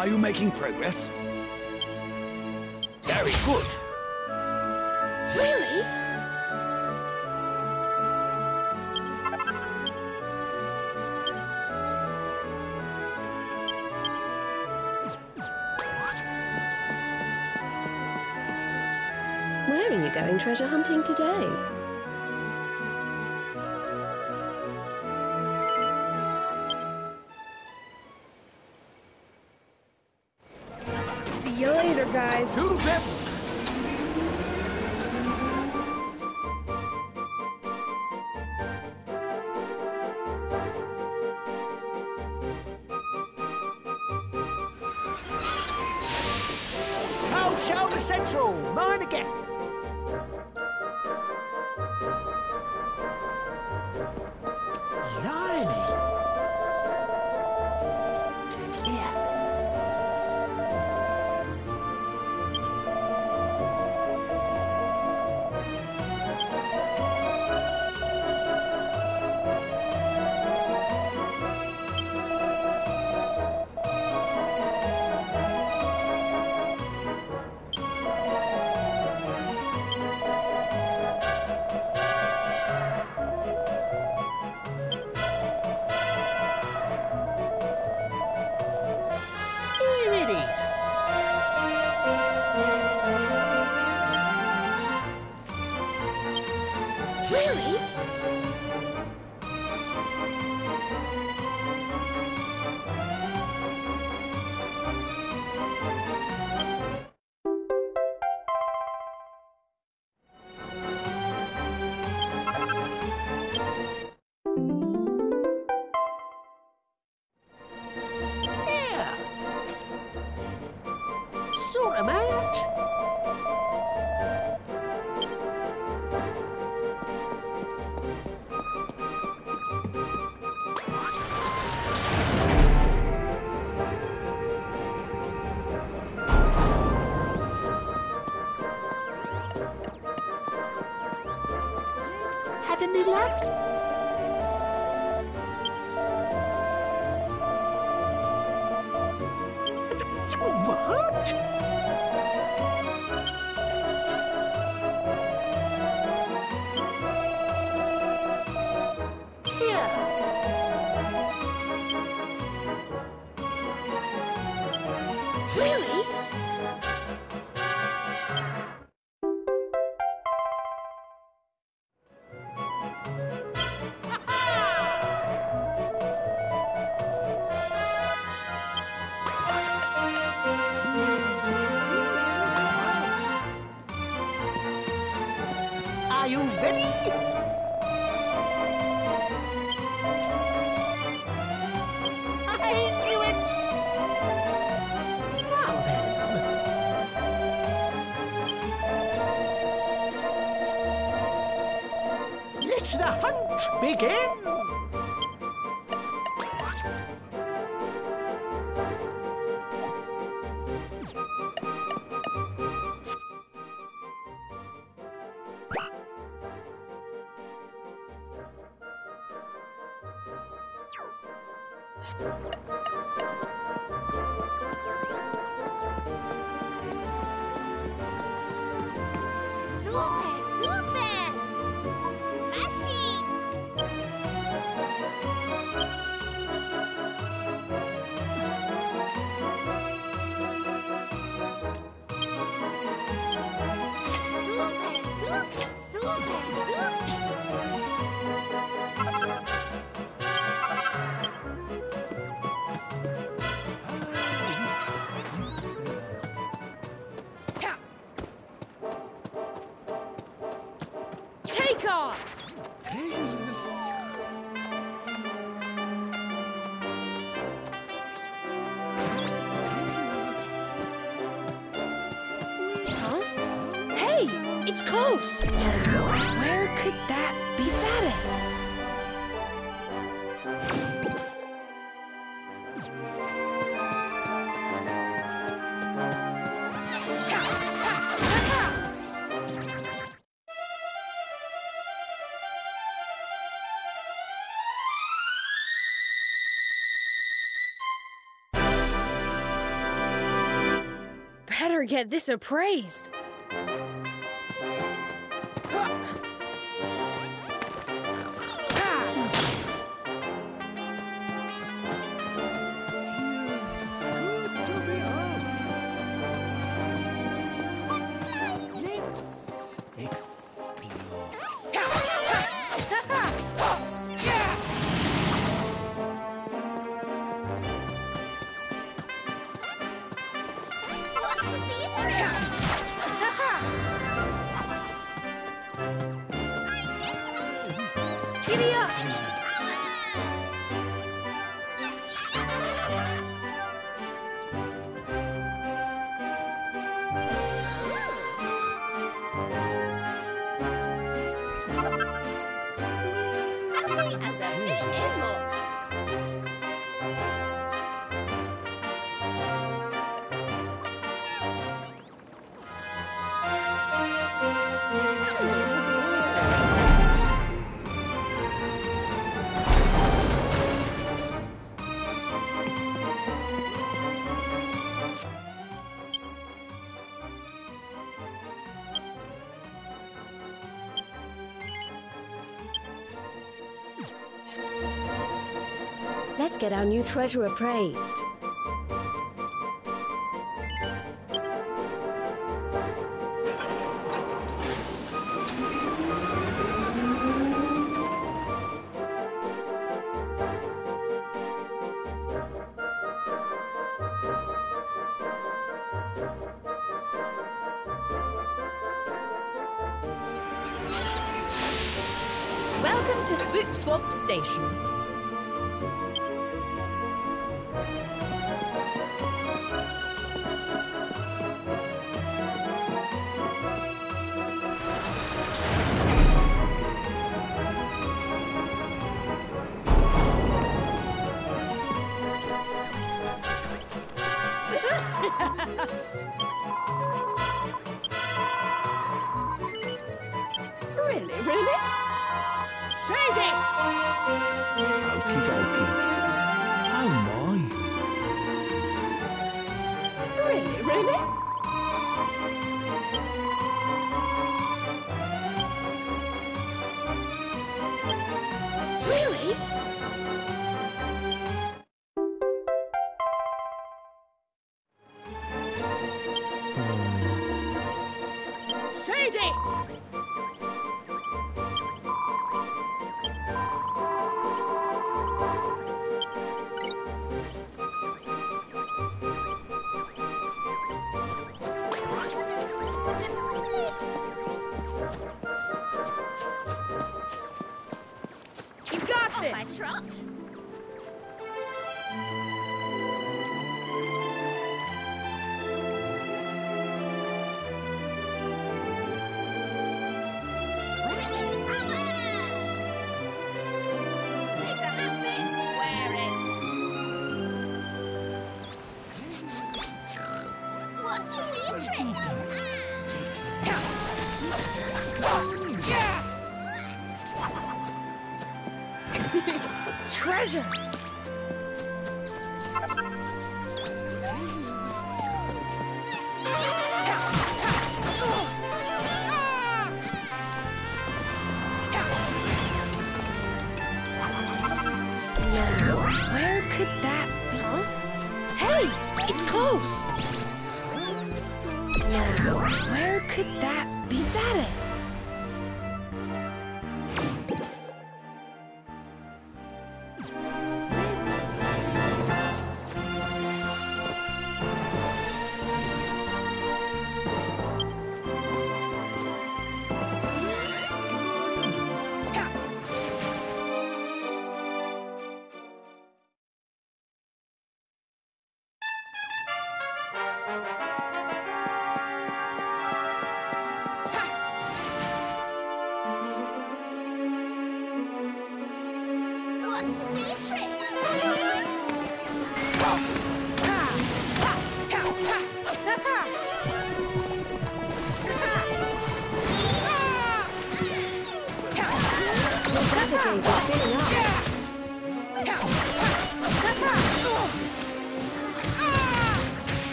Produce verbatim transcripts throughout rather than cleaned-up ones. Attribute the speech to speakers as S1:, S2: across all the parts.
S1: Are you making progress? Very good.
S2: Really? Where are you going treasure hunting today? See you later, guys.
S1: Toodles up.
S3: Cold shoulder central, mine again. Blimey. Here. Here it is.
S2: Really?
S3: Here. Sort 'em out. Had any luck? What? Here.
S2: Really?
S3: Are you ready? I knew it! Now then. Let the hunt begin!
S2: Super! Super! Smashing! Take off! Huh? Hey, it's close. Where could that be? Is that it? never get this appraised. Giddy up!
S1: Let's get our new treasure appraised.
S4: Welcome to Swoop Swamp Station.
S1: Really, really?
S4: Shady!
S3: Okie dokie. Oh my.
S1: Really, really?
S2: Really?
S4: Shady!
S2: You got this!
S4: Trot.
S2: Treasure! Now, where could that be? Huh? Hey, it's close! Now, where could that be? Is that it?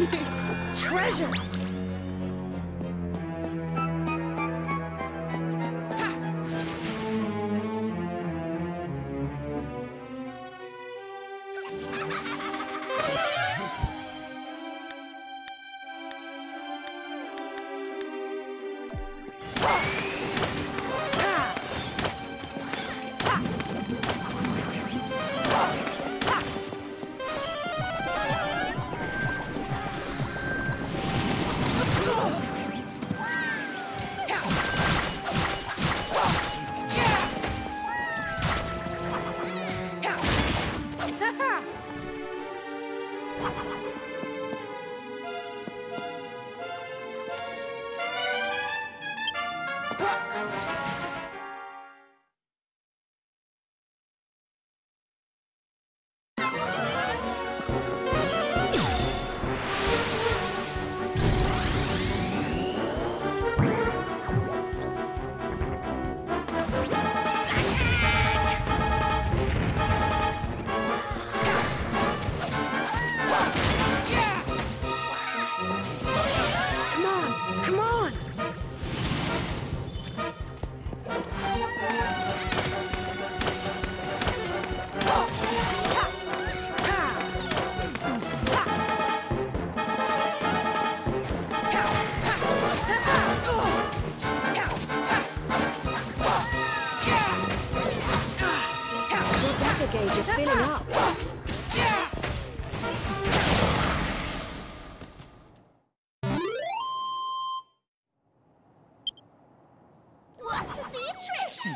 S2: Treasure!
S1: Is filling up.
S4: What's the attrition?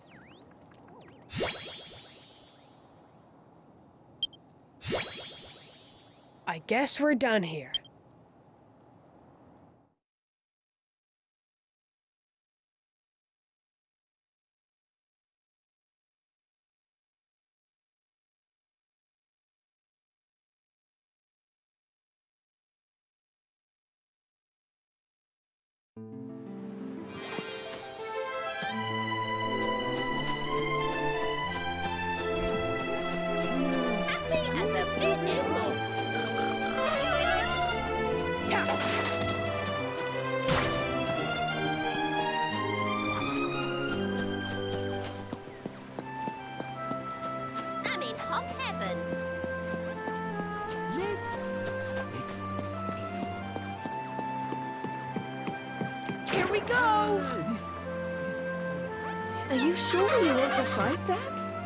S2: I guess we're done here.
S1: Are you sure you want to fight that?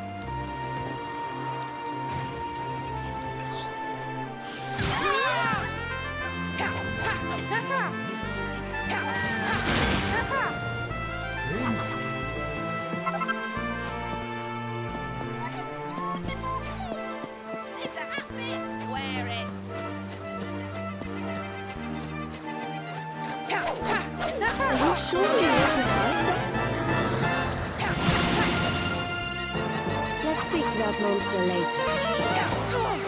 S4: If the hat fits, wear it.
S1: Are you sure you want to fight that? Let's speak to that monster later.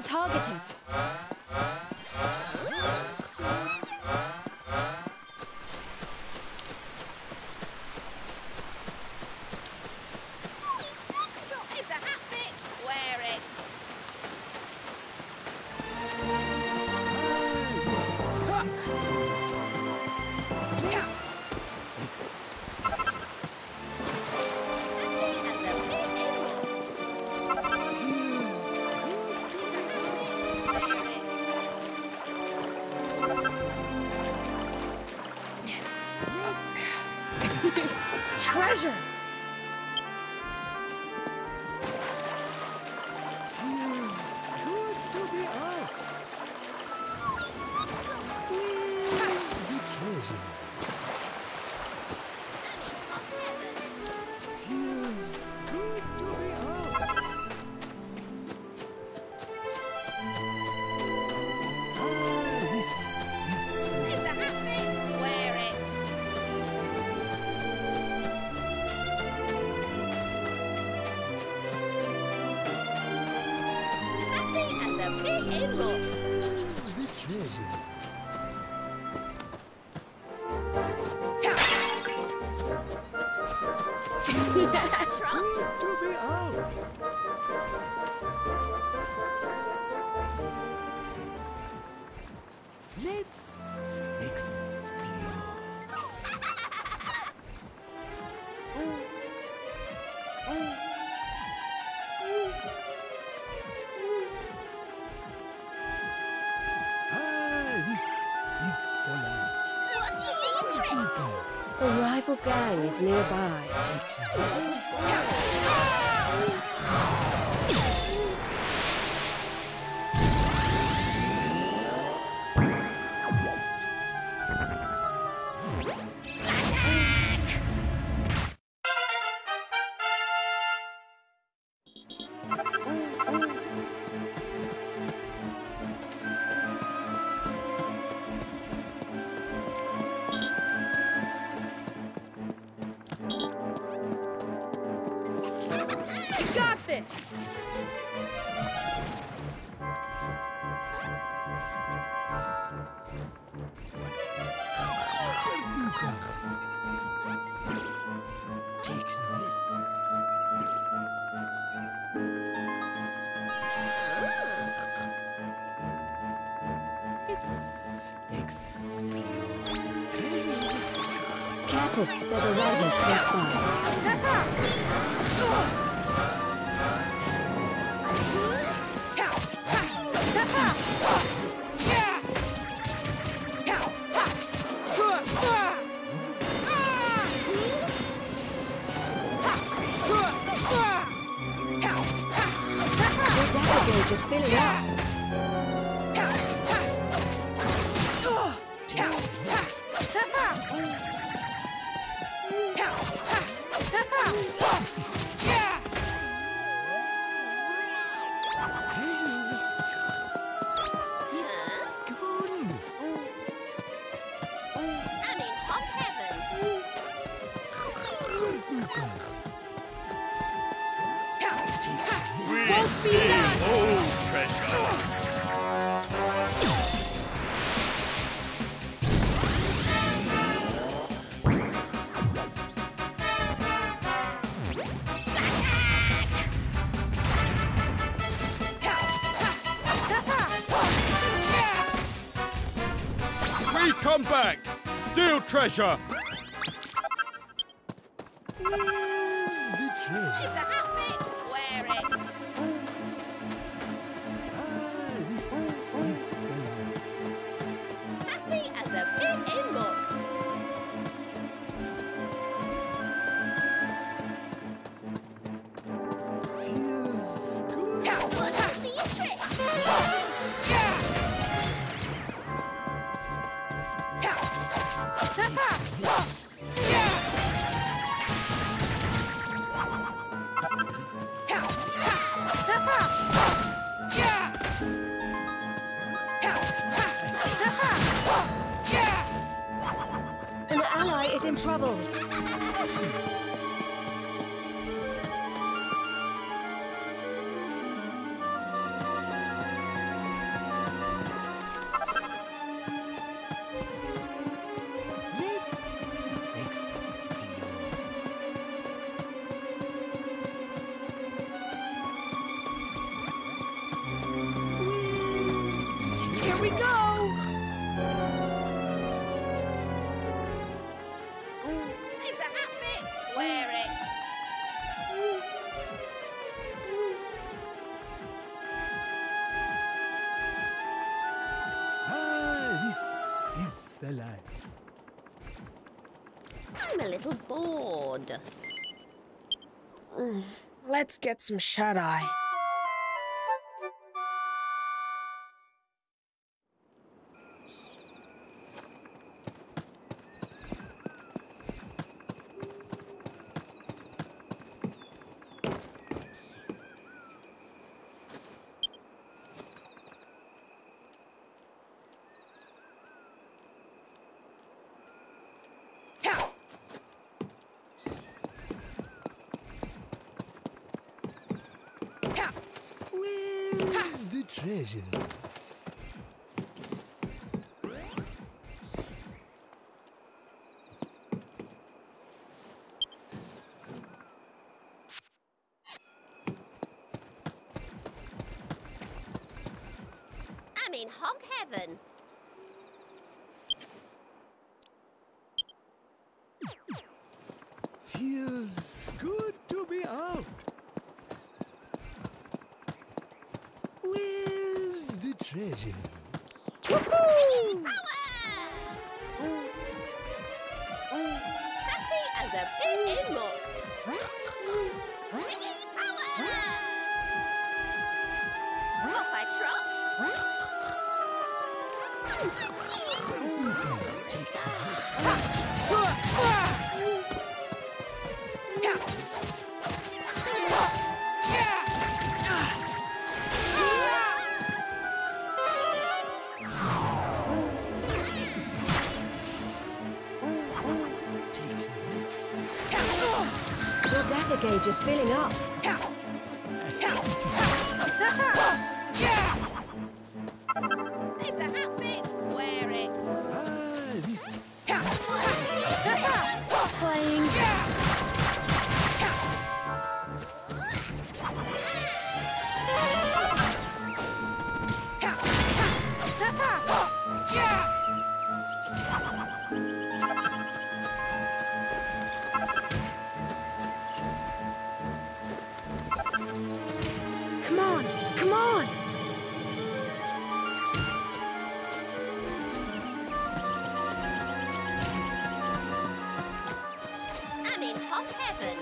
S1: being targeted.
S4: If the hat fits, wear it.
S2: Treasure!
S4: If the hat fits, wear it. Happy as a pig in luck.
S3: Let's explore. Ah, this is the land.
S4: What's the trick?
S1: A rival gang is nearby.
S2: You got this!
S3: Take this. Let's explore.
S1: Careful, there's a rival close by. The dagger gauge is filling up.
S3: It's gone.
S4: I'm in hot heaven.
S2: Full speed us!
S5: Old treasure. We come back. Steal treasure.
S3: Here's the
S4: If
S3: treasure.
S4: the hat fits, wear it.
S3: Ah, this is the land.
S4: Happy as a pig in luck.
S3: Feels good.
S4: Want to see a trick?
S1: An ally is in trouble.
S4: a little bored.
S2: Let's get some shut-eye.
S3: Where's the treasure?
S4: I'm in hog heaven.
S3: Feels good to be out. Where's the treasure?
S4: Power! Happy as a pig in muck. Power! Off I trot.
S1: Your dagger gauge is filling up.
S4: If the hat fits, wear it.
S3: Ah, this.
S2: Playing. Come on, come on!
S4: I'm in hog heaven.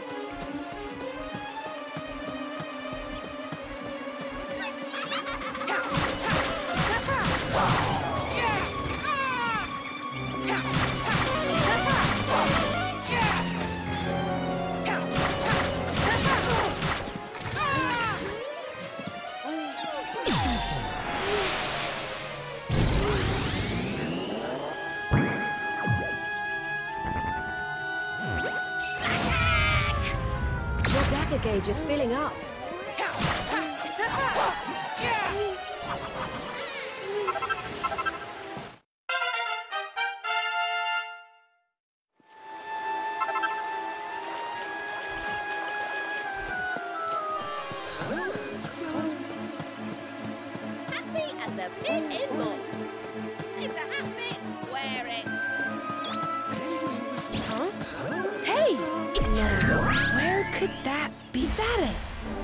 S1: Your dagger gauge is filling up.
S4: Happy as a pig in muck. If the hat fits, wear it.
S2: Huh? Hey! It's now. Where could that be? Is that it?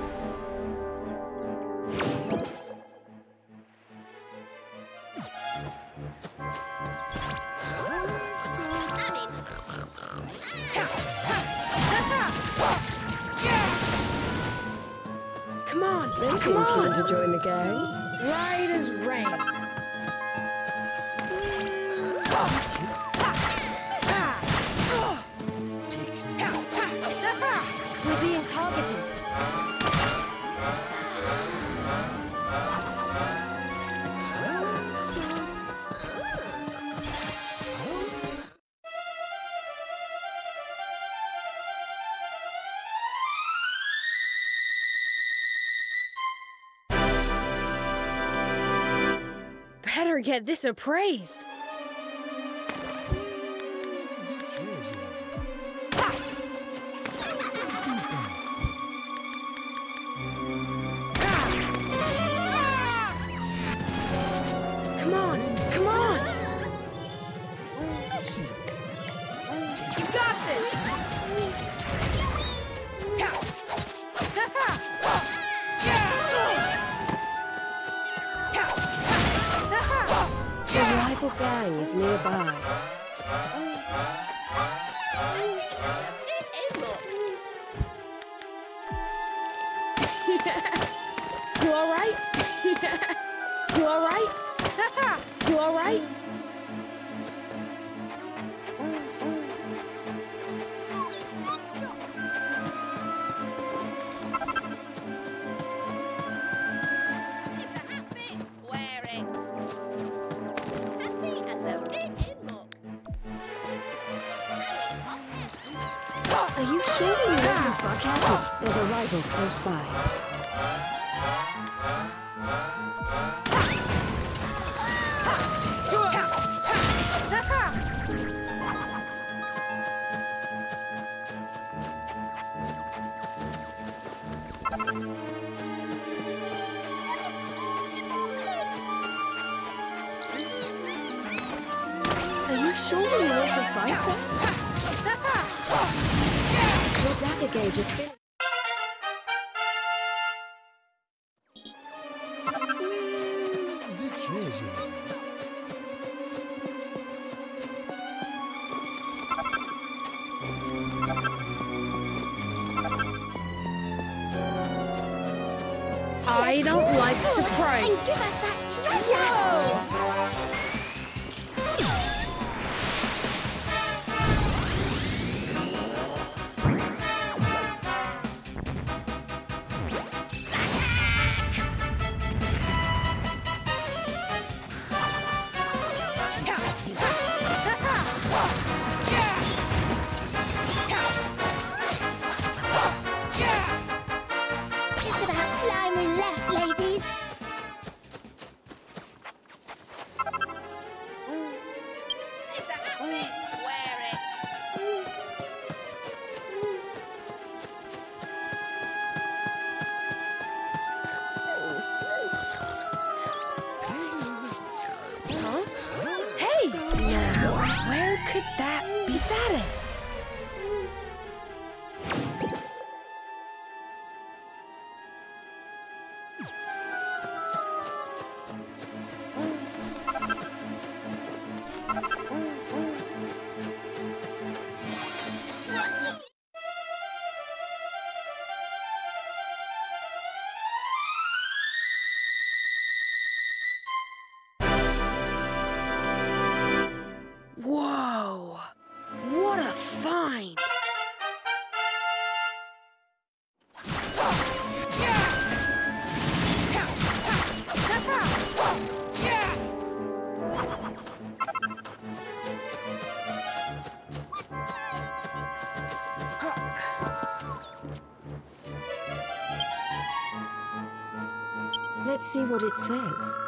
S4: I'm in.
S2: Come on,
S1: They
S2: come
S1: seem keen
S2: on!
S1: to join the gang.
S2: Right as rain.
S1: We're being targeted.
S2: Better get this appraised.
S3: Where's the treasure?
S2: Come on, come on! You got this!
S1: The rival gang is nearby.
S2: You all right? You all right? You all right?
S4: If the hat fits, wear it. Happy as a pig in muck.
S1: Are you sure you want to fuck out? There's a rival close by. Are you sure you want to fight them? Your dagger gauge is filling.
S3: Where's the treasure?
S2: I don't like surprise.
S1: Give us that treasure! It's about slime we left, ladies.
S4: If the hat fits, wear it.
S2: Huh? Hey! Now, where could that be? Is that it? Whoa! What a find!
S1: Let's see what it says.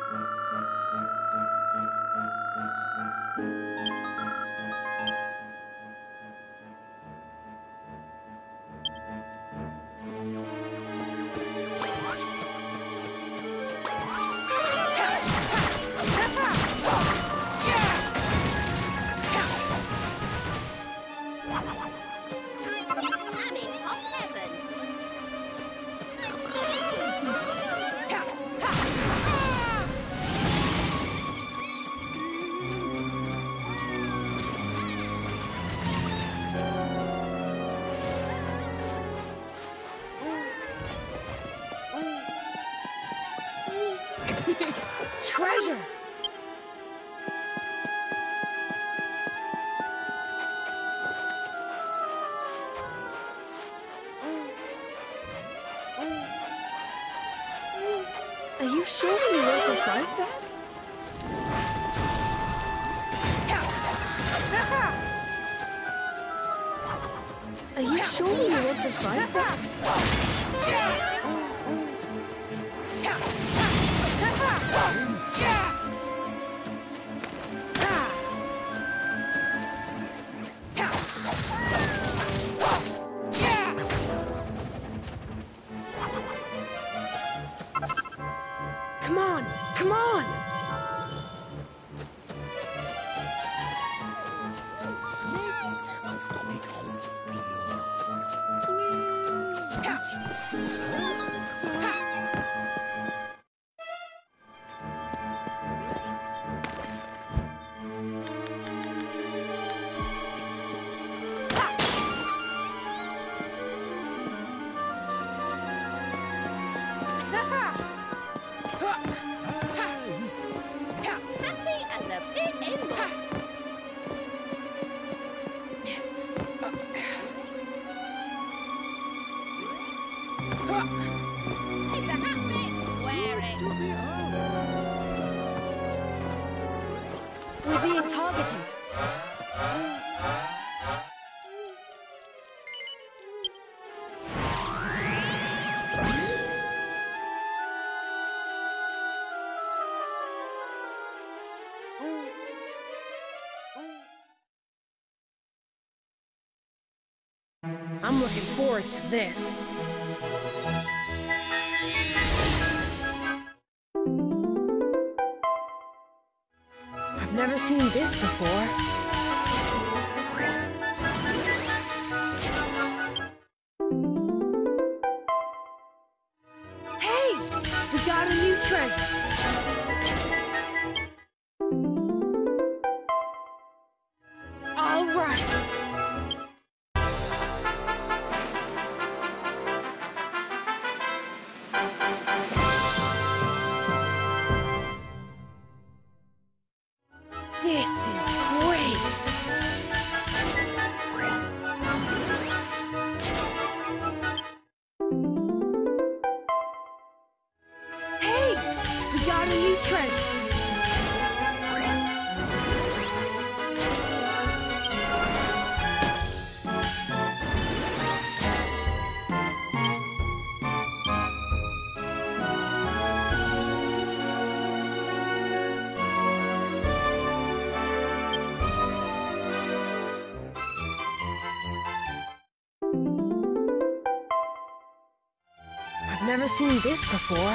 S4: I'm in hot heaven.
S2: Treasure!
S1: Are you sure you want to fight that? Are you sure you want to fight that?
S2: Come on! Come on!
S1: being targeted.
S2: I'm looking forward to this. I've never seen this before. Hey! We got a new treasure! All right! This is great! Hey! We got a new treasure! I've never seen this before.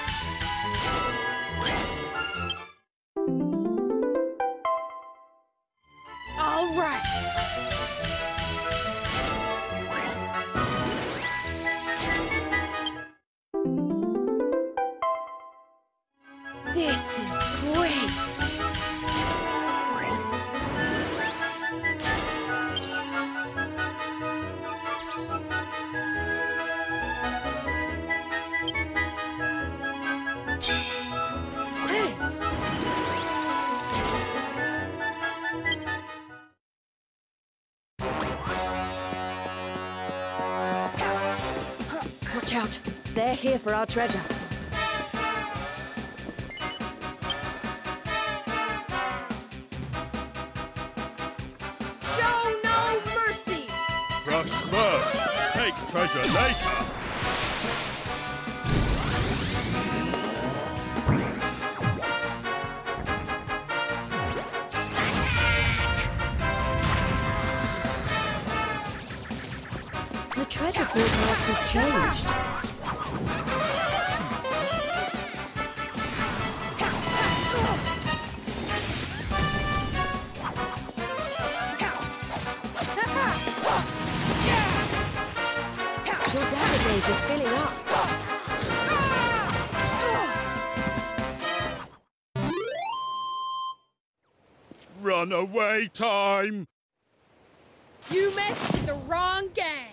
S2: All right. This is great. Thanks.
S1: Watch out. They're here for our treasure.
S2: Show no mercy!
S5: Rush first. Take treasure later.
S1: The treasure forecast has changed. Your dagger gauge is filling up.
S5: Runaway time.
S2: You messed with the wrong gang!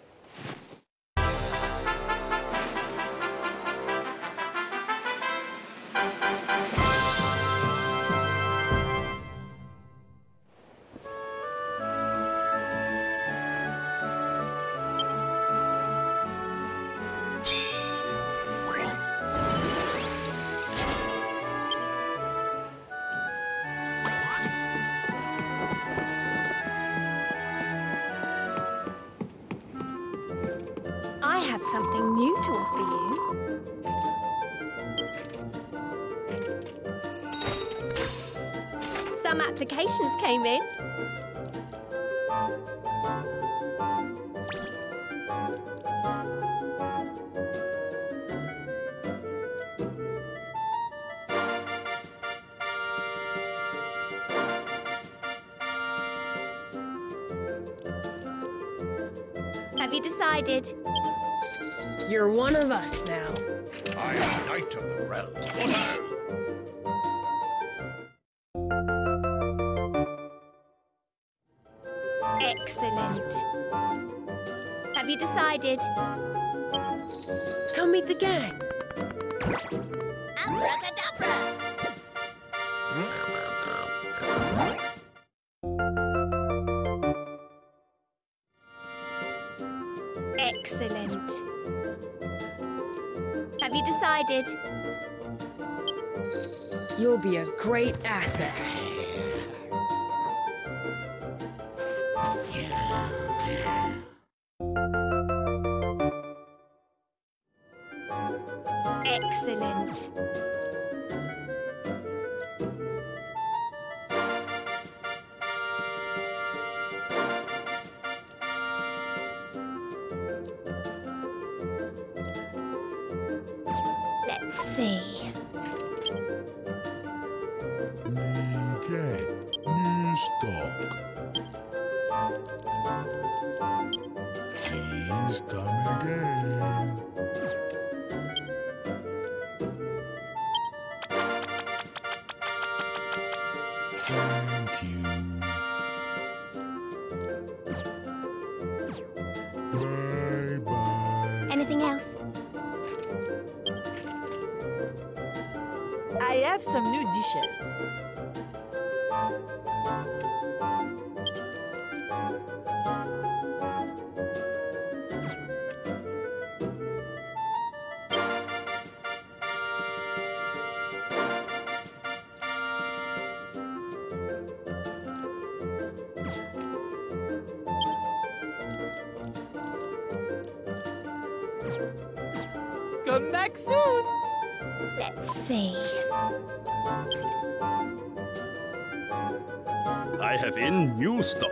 S4: I have something new to offer you. Some applications came in. Have you decided?
S2: You're one of us now.
S3: I am Knight of the Realm. Follow!
S4: Excellent. Have you decided?
S2: Come meet the gang.
S4: Abracadabra! Excellent. Have you decided?
S2: You'll be a great asset. Excellent. Let's see.
S3: Me get new stock. Please come again. Thank you. Bye bye.
S2: Anything else?
S6: I have some new dishes. Come back soon.
S2: Let's see.
S5: I have in new stock.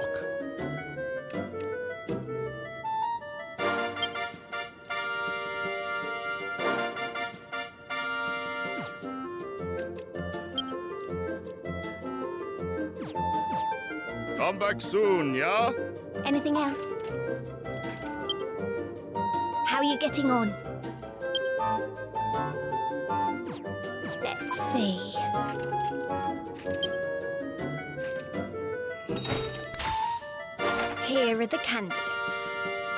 S5: Come back soon, yeah?
S2: Anything else? How are you getting on? Let's see. Here are the candidates.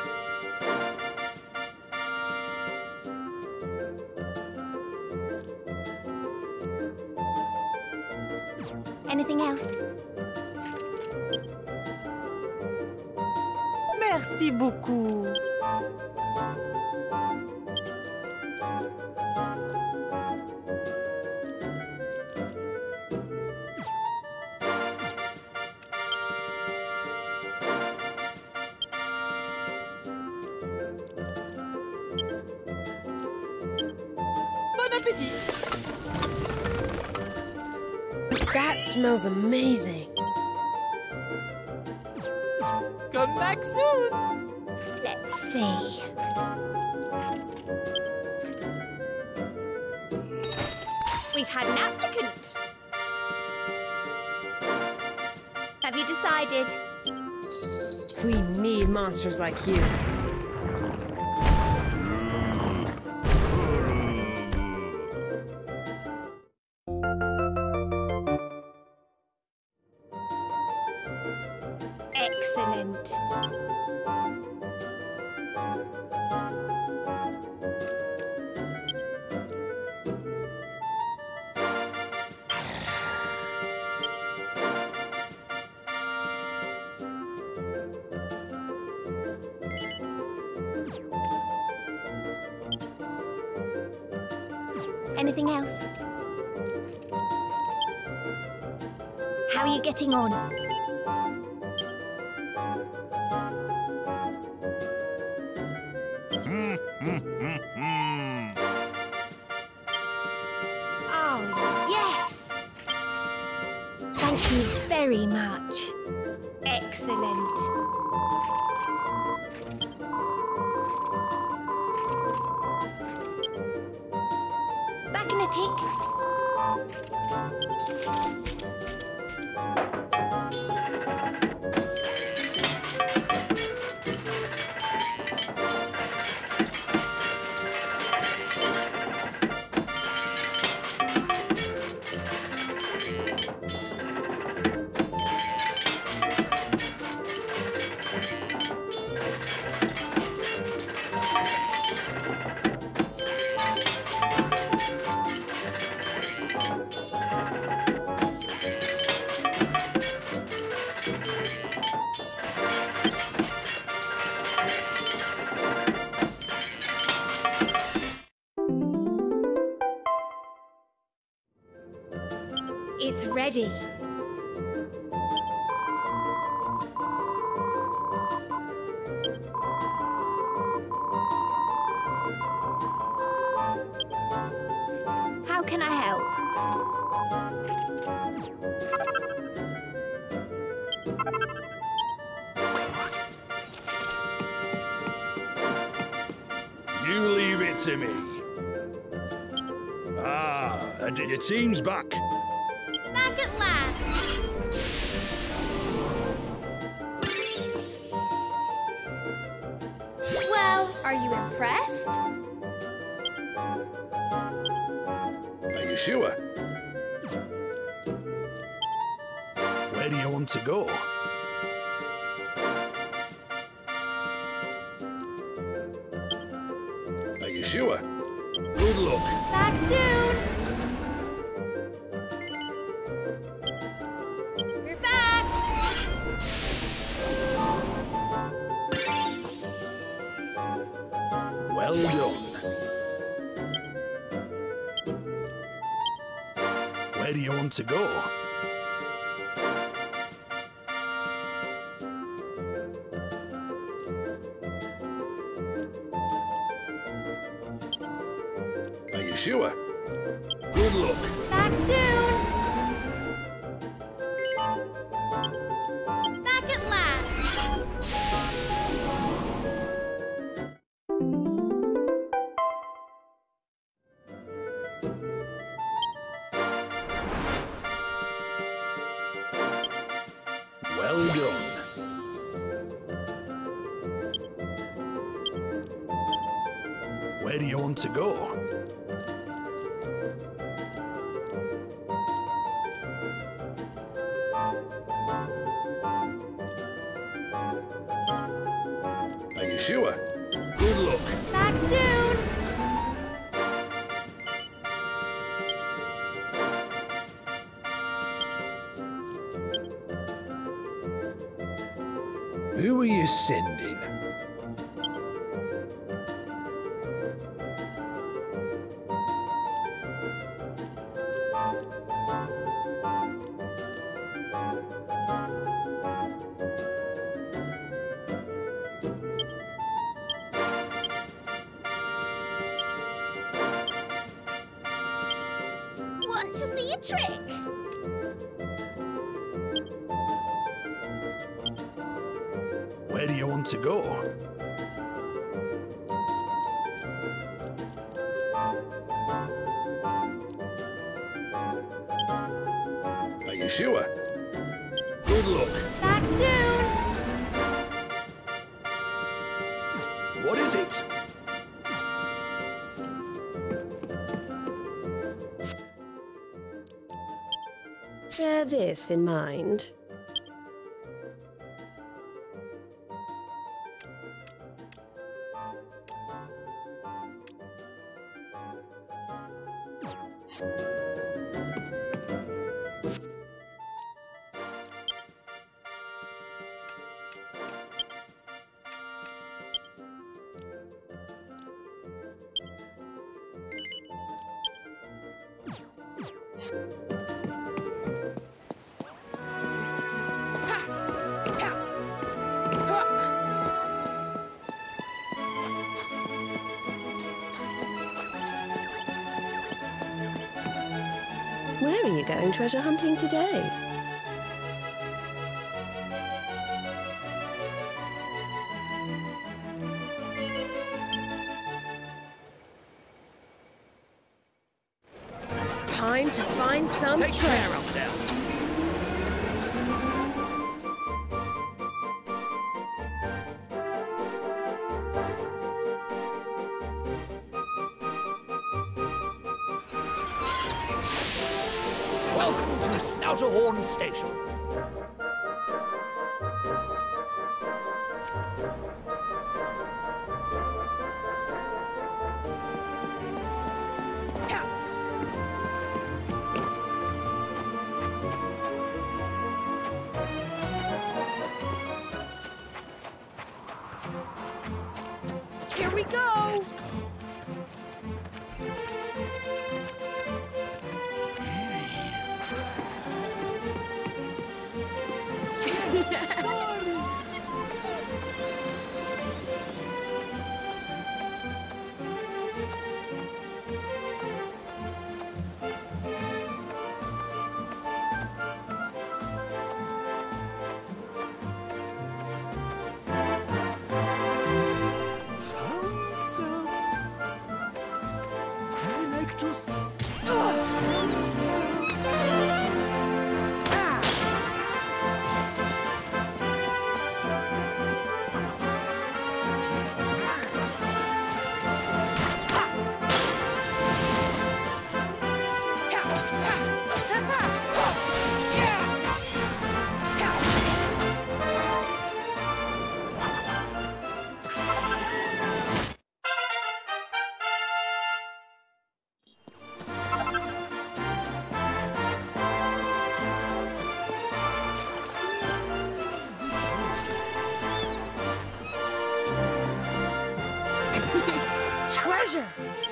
S2: Anything else?
S6: Merci beaucoup. Bon appétit.
S7: That smells amazing.
S6: Come back soon.
S2: Let's see. We've had an applicant. Have you decided?
S7: We need monsters like you.
S2: Excellent. Anything else? How are you getting on? Oh, yes! Thank you very much. Excellent. Back in a tick. It's ready.
S4: can I help?
S5: You leave it to me. Ah, your team's back.
S4: Back at last. Well, are you impressed?
S5: Are you sure? Where do you want to go? Are you sure? Good luck.
S4: Back soon. We're back.
S5: Well done. Where do you want to go? Are you sure? Good luck.
S4: Back soon. Back at last.
S5: Well done. Where do you want to go? Are you sure? Good luck.
S4: Back soon.
S5: Who are you sending?
S4: Want to see a trick?
S5: Where do you want to go? Are you sure? Good luck.
S4: Back soon.
S5: What is it?
S1: Bear this in mind. Where are you going treasure hunting today?
S7: Time to find some
S5: Take care
S7: treasure.
S5: up there.
S8: Welcome to Snouterhorn Station.
S2: Here we go.
S3: Let's go.
S7: treasure!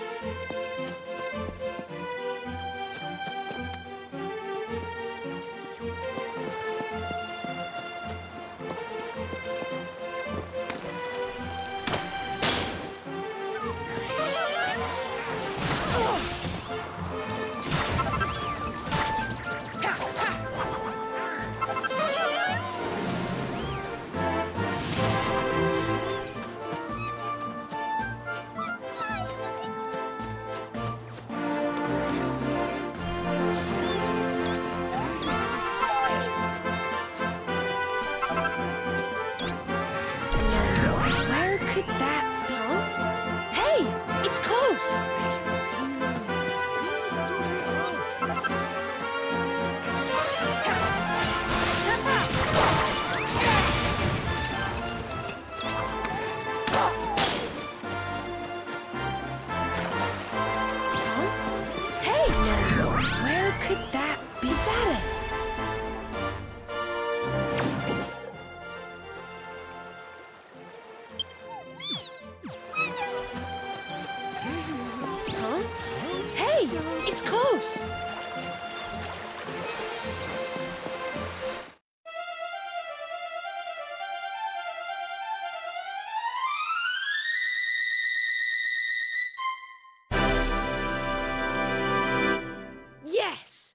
S2: Yes!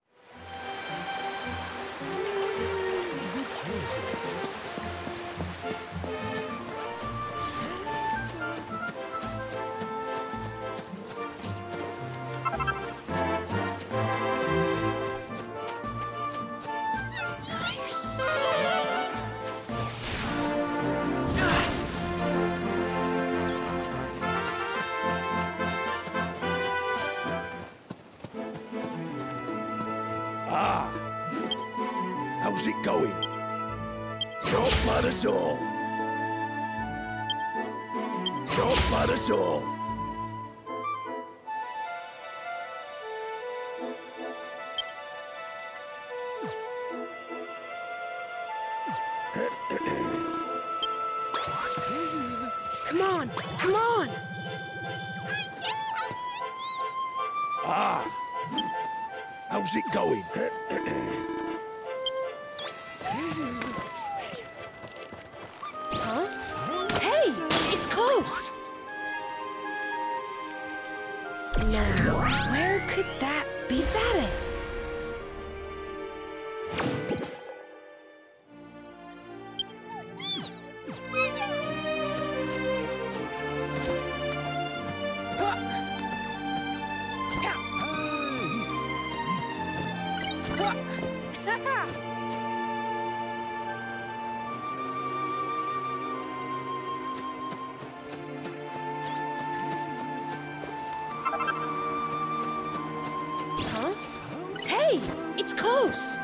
S8: How's it going? Not bad at all. Not bad at all.
S2: Come on, come on!
S8: Ah! How's it going?
S2: Huh? Hey, it's close! Now, where could that be? Is that it? It's close!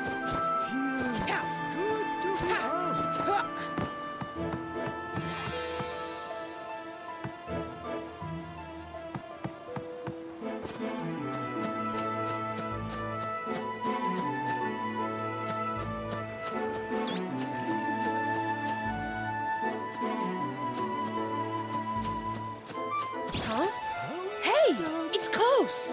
S2: Huh? Hey! It's close!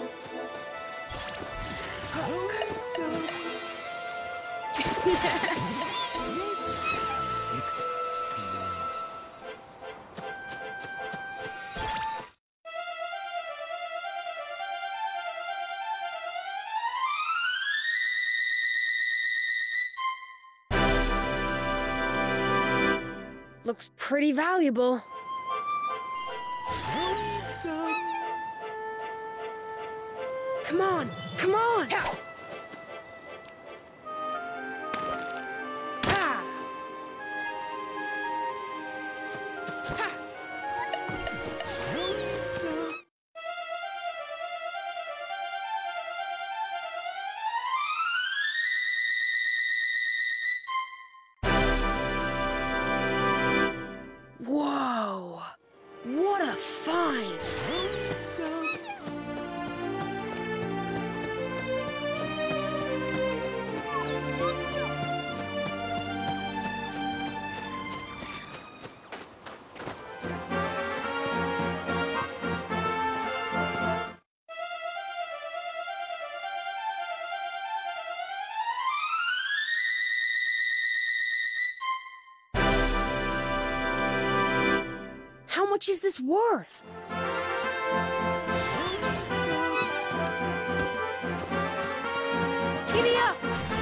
S2: Looks pretty valuable. Come on, come on! Ha! Ha! Ha! Whoa! What a find! much is this worth? Giddy up!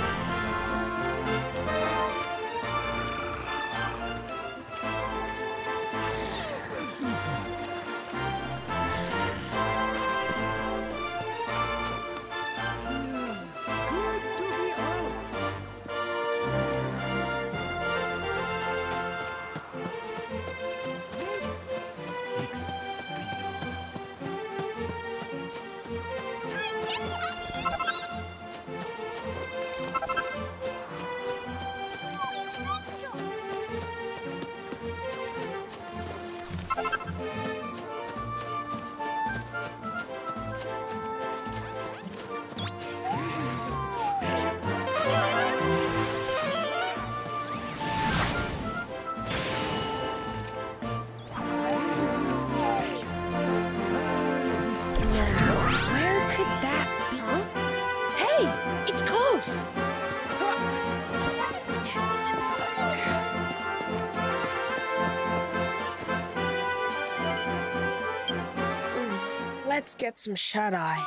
S2: Let's get some shut-eye.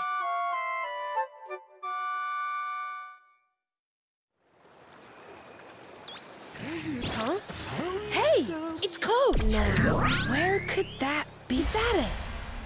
S2: Huh? Hey! It's close! Now, where could that be? Is that it?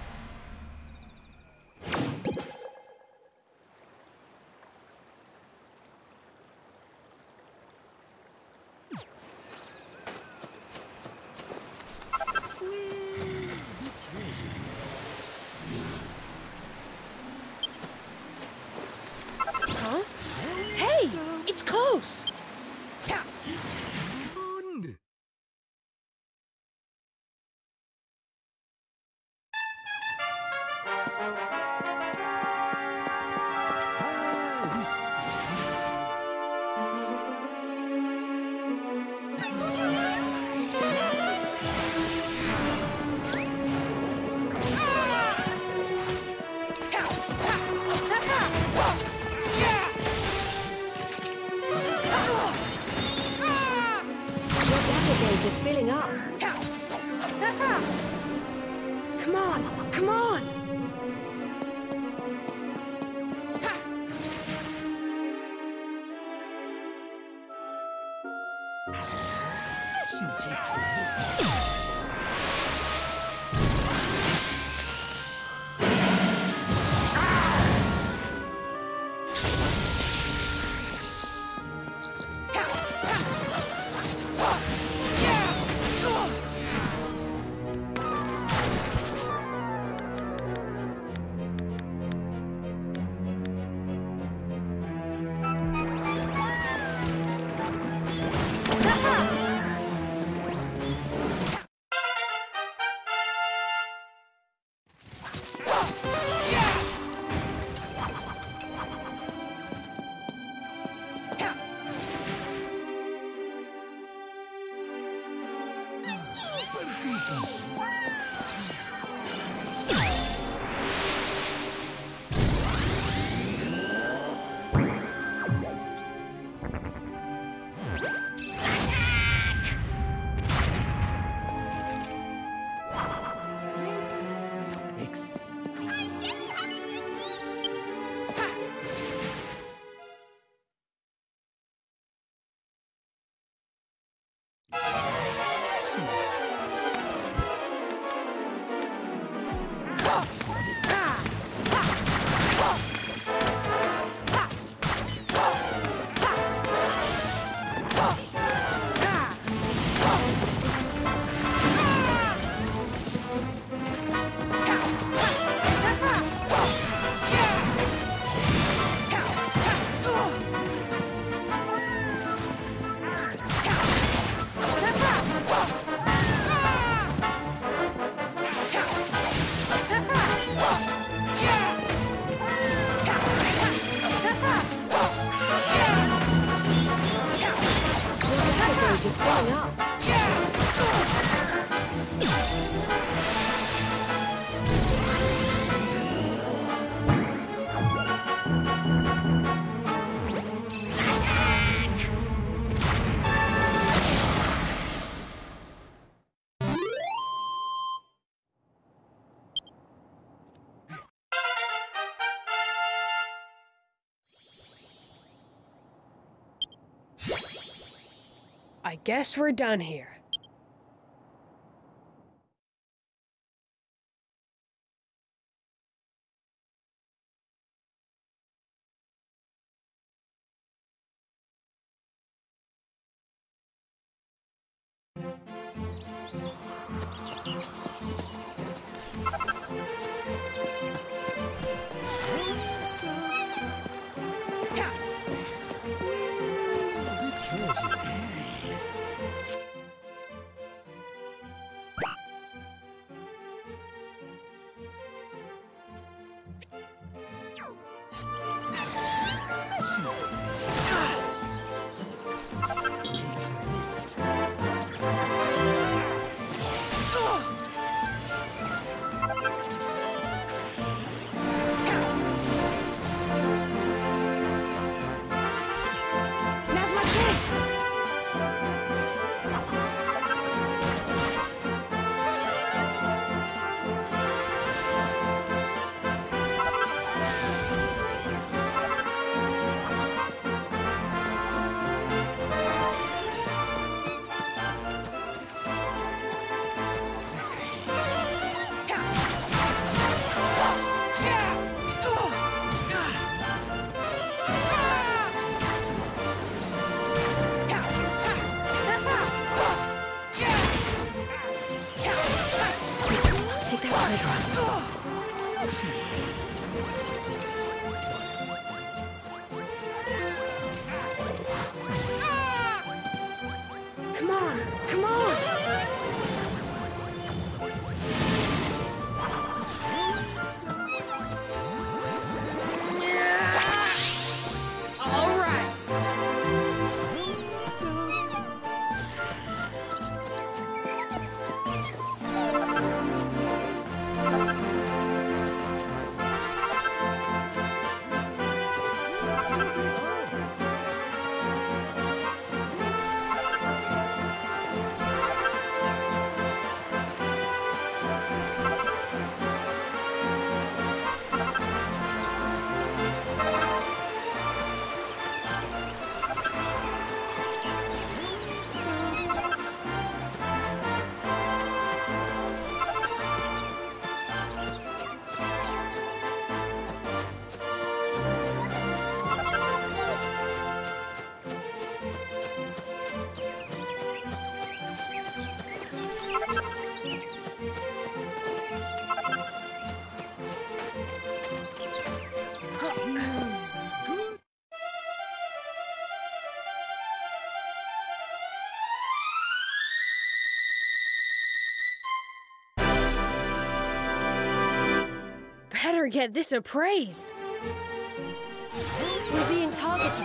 S1: Just filling up.
S2: Come on, come on!
S1: Just filling up.
S7: I guess we're done here.
S2: Come on, come on! All right. Better get this appraised.
S1: We're being targeted.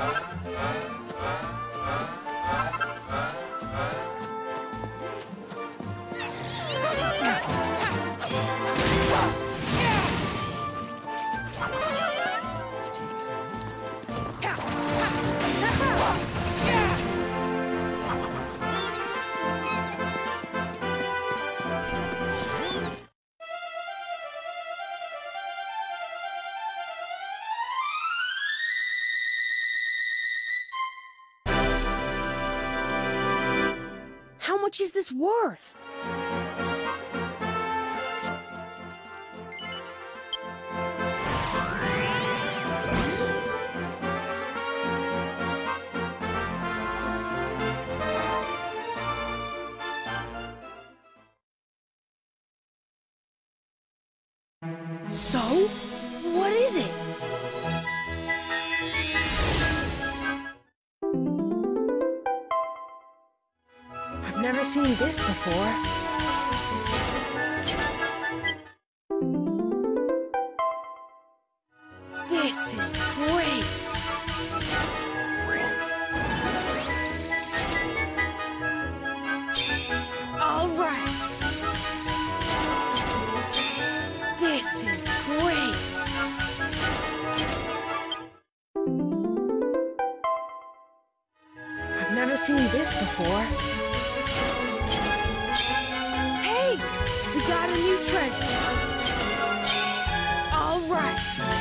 S2: How much is this worth? So, what is it? I've never seen this before. This is great! All right! This is great! I've never seen this before. Hey! We got a new treasure! All right!